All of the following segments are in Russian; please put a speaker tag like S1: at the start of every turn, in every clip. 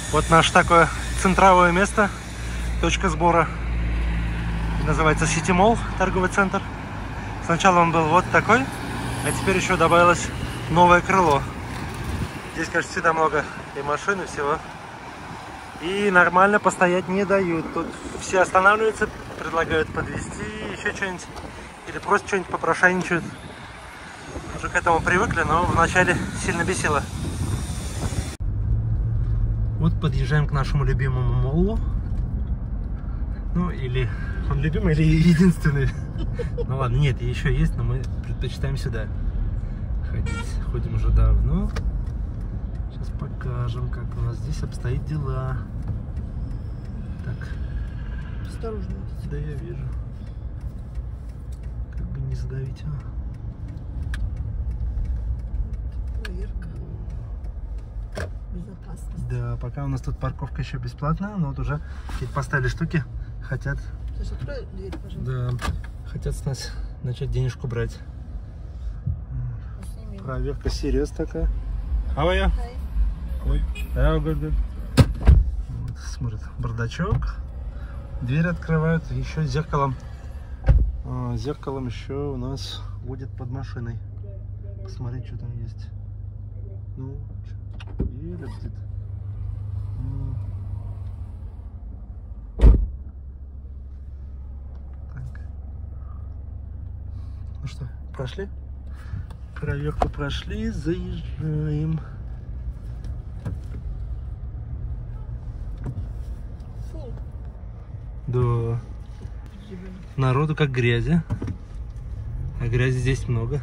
S1: Вот наше такое центровое место, точка сбора. Называется City Mall, торговый центр. Сначала он был вот такой, а теперь еще добавилось новое крыло. Здесь, конечно, всегда много и машин, и всего. И нормально постоять не дают. Тут все останавливаются, предлагают подвезти еще что-нибудь. Или просто что-нибудь попрошайничают. Уже к этому привыкли, но вначале сильно бесило. Вот подъезжаем к нашему любимому моллу. Ну, или он любимый, или единственный. Ну ладно, нет, еще есть, но мы предпочитаем сюда ходить. Ходим уже давно. Сейчас покажем, как у нас здесь обстоят дела. Так.
S2: Осторожно.
S1: Да, я вижу. Как бы не задавить его.
S2: Проверка. Безопасность.
S1: Да, пока у нас тут парковка еще бесплатная, но вот уже поставили штуки, хотят.
S2: Саша, открой дверь, пожалуйста.
S1: Да, хотят с нас начать денежку брать.
S2: Снимем.
S1: Проверка серьез такая. How are you? Ой, good. Вот, смотрит, бардачок. Дверь открывают еще зеркалом. Зеркалом еще у нас будет под машиной. Посмотреть, что там есть. Ну, и летит. Так. Ну что, прошли? Проверку прошли, заезжаем.
S2: Фу.
S1: Да. Народу как грязи. А грязи здесь много.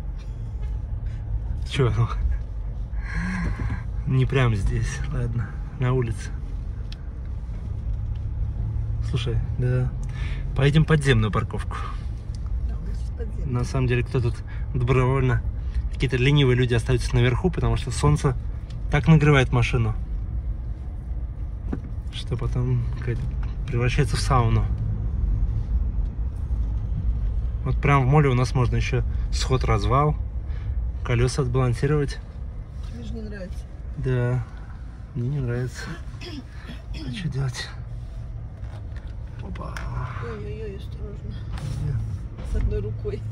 S1: Чё? Не прям здесь, ладно, на улице. Слушай, да, поедем в подземную парковку. На самом деле, кто тут добровольно, какие-то ленивые люди остаются наверху, потому что солнце так нагревает машину, что потом превращается в сауну. Вот прям в моле у нас можно еще сход-развал, колеса отбалансировать.
S2: Тебе же не нравится.
S1: Да, мне не нравится. А что делать? Опа.
S2: Ой-ой-ой, осторожно. С одной рукой.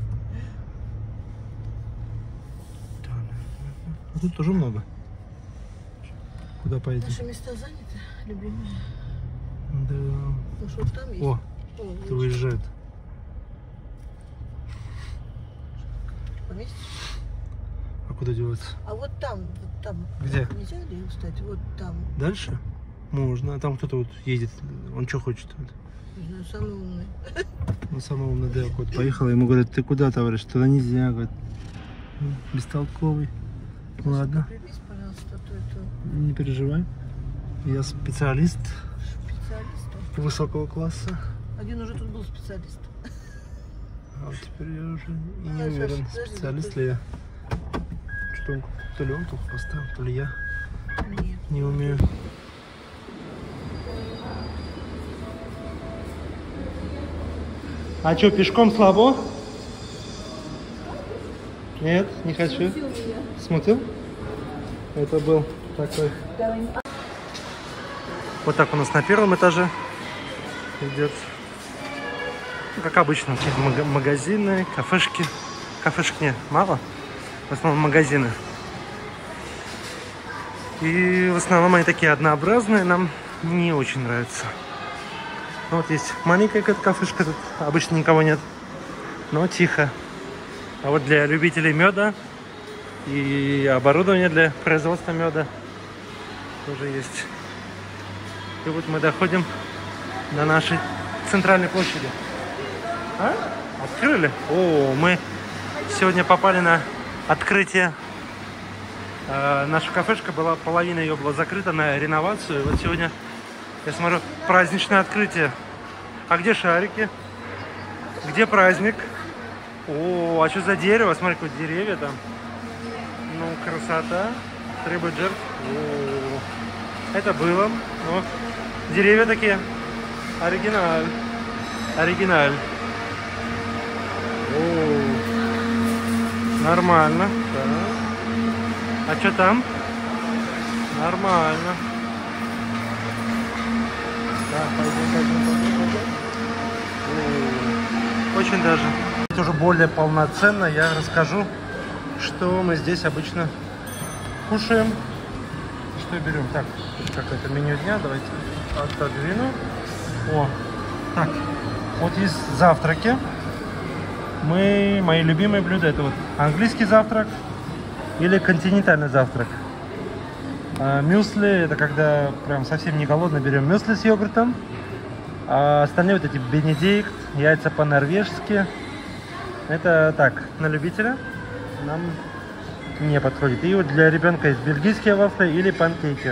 S1: А тут тоже много. Куда поедем?
S2: Наши места заняты, любимые.
S1: Да.
S2: Ну что, там есть?
S1: О,
S2: вот
S1: ты выезжает.
S2: Поместишь?
S1: А куда деваться?
S2: А вот там.
S1: Где?
S2: Нельзя ли, кстати, вот там?
S1: Дальше? Можно. А там кто-то вот едет. Он что хочет?
S2: Не знаю, самый умный.
S1: Он самый умный, да, вот поехал. Ему говорят, ты куда, товарищ? Туда нельзя. Говорит, бестолковый. Ладно.
S2: Прибись, пожалуйста, а то это...
S1: Не переживай. Я специалист
S2: Специалист?
S1: высокого класса.
S2: Один уже тут был специалист.
S1: А вот теперь я уже и не уверен, специалист ли я. Что он, то ли он тут поставил, то ли я.
S2: Нет.
S1: Не умею. А что, пешком слабо? Нет, не хочу. Смутил? Это был такой. Вот так у нас на первом этаже идет. Как обычно, какие-то магазины, кафешки. Кафешек нет, мало. В основном магазины. И в основном они такие однообразные, нам не очень нравятся. Ну, вот есть маленькая какая-то кафешка, тут обычно никого нет, но тихо. А вот для любителей меда и оборудования для производства меда тоже есть. И вот мы доходим до нашей центральной площади. А? Открыли? О, мы сегодня попали на открытие. Наша кафешка была, половина ее была закрыта на реновацию. Вот сегодня, я смотрю, праздничное открытие. А где шарики? Где праздник? О, а что за дерево? Смотри, какое деревья там. Ну, красота. Требует жертв. О, это было. О, деревья такие. Оригиналь. Оригиналь. О, нормально. Да. А что там? Нормально. Да, пойдем. Очень даже. Это уже более полноценно я расскажу, что мы здесь обычно кушаем. Что берем? Так, тут какое-то меню дня. Давайте отодвину. О, так, вот есть завтраки. Мои любимые блюда — это вот английский завтрак или континентальный завтрак. Мюсли — это когда прям совсем не голодно, берем мюсли с йогуртом. А остальные вот эти бенедикт, яйца по-норвежски. Это так, на любителя, нам не подходит. И вот для ребенка есть бельгийские вафли или панкейки.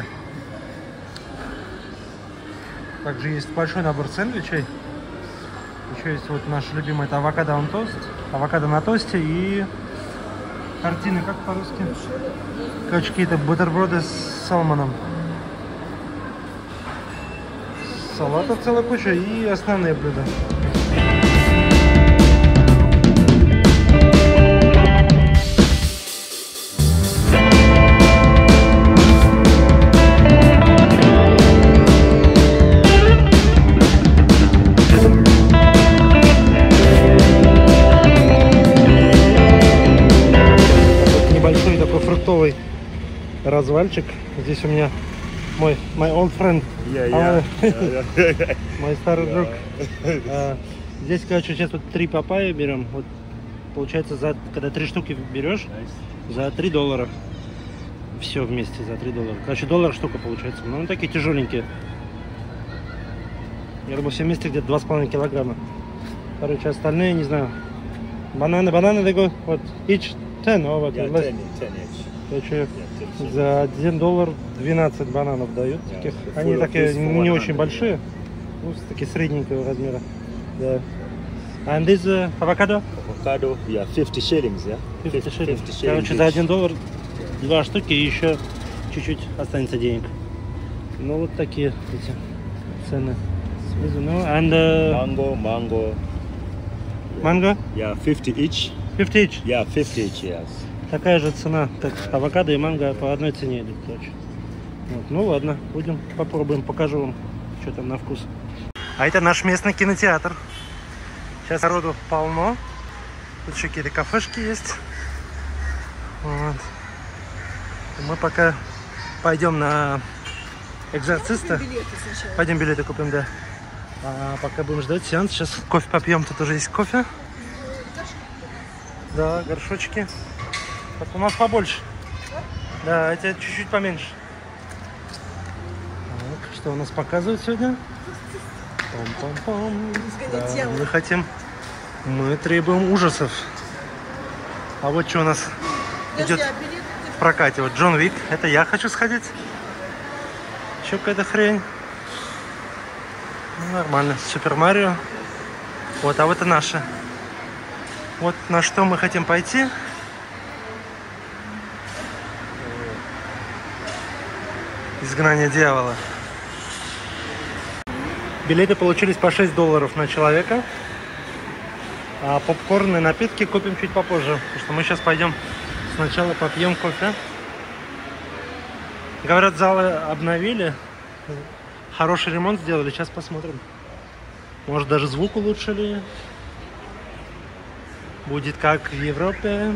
S1: Также есть большой набор сэндвичей. Еще есть вот наш любимый, это авокадо on тост. Авокадо на тосте и картины, как по-русски? Короче, какие-то бутерброды с салмоном. Салатов целая куча и основные блюда. Небольшой такой фруктовый развальчик. Здесь у меня my old friend. Мой старый друг. Здесь, короче, сейчас вот 3 папайи берем. Вот получается, когда 3 штуки берешь, за $3. Все вместе за $3. Короче, $1 штука получается. Ну, они такие тяжеленькие. Я думаю, все вместе где-то 2,5 килограмма. Короче, остальные, не знаю. Бананы, такой, вот, each 10, вот, короче, за $1 12 бананов дают. Таких. Они такие не очень большие, ну, такие средненького размера. Да. And this avocado?
S3: Avocado, yeah, 50 shillings, yeah?
S1: 50 shillings.
S3: 50
S1: Короче, за $1 2 штуки и еще чуть-чуть останется денег. Ну, вот такие эти цены. Ну, and mango?
S3: Yeah, 50 each.
S1: 50 each?
S3: Yeah, 50 each, yes.
S1: Такая же цена, как авокадо и манго по одной цене идут, короче. Вот. Ну ладно, попробуем, покажу вам, что там на вкус. А это наш местный кинотеатр. Сейчас народу полно. Тут еще какие-то кафешки есть. Вот. Мы пока пойдем на Экзорциста. Пойдем билеты купим, да. А пока будем ждать сеанс, сейчас кофе попьем. Тут уже есть кофе. Да, горшочки. Так, у нас побольше. Да, эти чуть-чуть поменьше. Так, что у нас показывают сегодня? Пом-пом-пом. Да, мы требуем ужасов. А вот что у нас идет в прокате. Вот Джон Уик. Это я хочу сходить. Еще какая-то хрень. Ну, нормально. Супер Марио. Вот, а вот и наши. Вот на что мы хотим пойти. Изгнание дьявола. Билеты получились по $6 на человека. А попкорн и напитки купим чуть попозже. Потому что мы сейчас пойдем сначала попьем кофе. Говорят, залы обновили. Хороший ремонт сделали. Сейчас посмотрим. Может, даже звук улучшили. Будет как в Европе.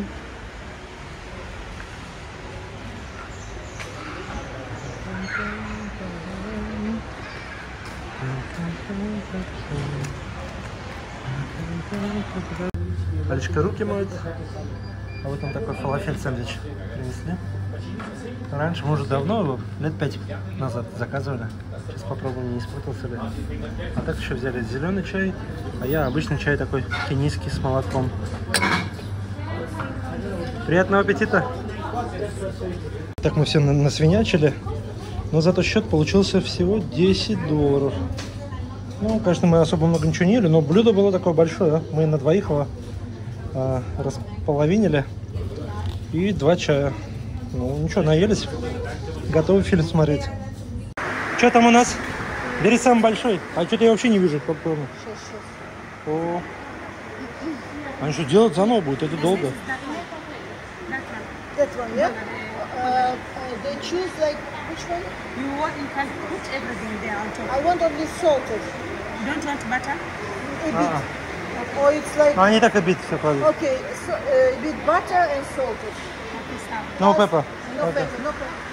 S1: Алечка руки моет. А вот там такой фалафель сэндвич принесли. Раньше мы уже давно его, лет 5 назад заказывали. Сейчас попробуем, не испортился ли. А так еще взяли зеленый чай. А я обычный чай такой кенийский с молоком. Приятного аппетита! Так мы все насвинячили. Но зато счет получился всего $10. Ну, конечно, мы особо много ничего не ели, но блюдо было такое большое. Мы на двоих его располовинили. И 2 чая. Ну, ничего, наелись. Готовы фильм смотреть. Что там у нас? Бери самый большой. А что-то я вообще не вижу попкорна. О. Они что, делать заново будет? Это долго.
S2: That one, yeah? They choose like Which one?
S4: You can put everything there on top.
S2: I want only salted.
S4: You don't want butter?
S2: A bit.
S1: А,
S2: Or it's like,
S1: ну они так и бит все кладут.
S2: okay, so, a bit butter and salted.
S4: Okay, stop.
S1: No pepper.
S2: No
S1: Okay.
S2: pepper, no pepper.